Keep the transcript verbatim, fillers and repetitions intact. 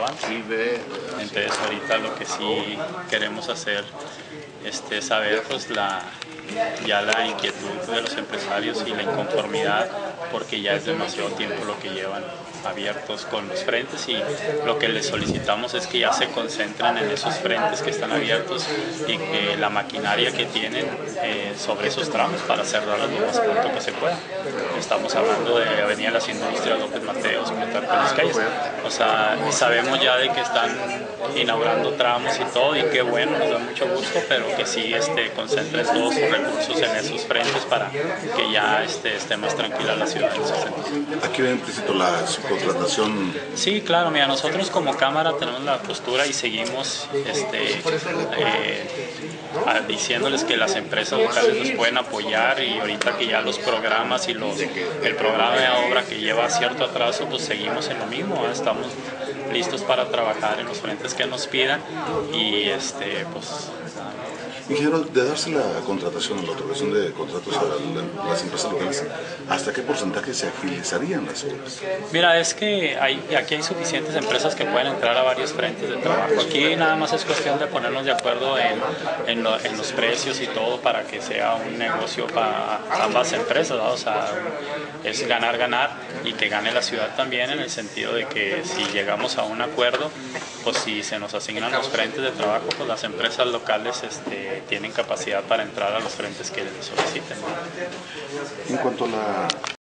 trabajo. Entonces ahorita lo que sí queremos hacer este, es saber pues la, ya la inquietud de los empresarios y la inconformidad, porque ya es demasiado tiempo lo que llevan abiertos con los frentes, y lo que les solicitamos es que ya se concentren en esos frentes que están abiertos y que la maquinaria que tienen eh, sobre esos tramos para cerrarlos lo más pronto que se pueda. Estamos hablando de Avenida Las Industrias, López Mateos, Plutarco Las Calles. O sea, sabemos ya de que están inaugurando tramos y todo, y qué bueno, nos da mucho gusto, pero que sí este, concentren todos sus recursos en esos frentes para que ya este, esté más tranquila la ciudad en ese sentido. Aquí va implícito la subcontratación. Sí, claro, mira, nosotros como Cámara tenemos la postura y seguimos este, eh, a, diciéndoles que las empresas locales nos pueden apoyar, y ahorita que ya los programas y los, el programa de obra que lleva cierto atraso, pues seguimos en lo mismo, ¿eh? Estamos listos para trabajar en los frentes que nos pidan y este, pues... Ingeniero, de darse la contratación o la otorgación de contratos a las empresas locales, ¿hasta qué porcentaje se agilizarían las obras? Mira, es que hay, aquí hay suficientes empresas que pueden entrar a varios frentes de trabajo. Aquí nada más es cuestión de ponernos de acuerdo en, en, lo, en los precios y todo para que sea un negocio para ambas empresas, ¿no? O sea, es ganar, ganar, y que gane la ciudad también, en el sentido de que si llegamos a un acuerdo, pues si se nos asignan los frentes de trabajo, pues las empresas locales este, tienen capacidad para entrar a los frentes que les soliciten, ¿no? En cuanto a la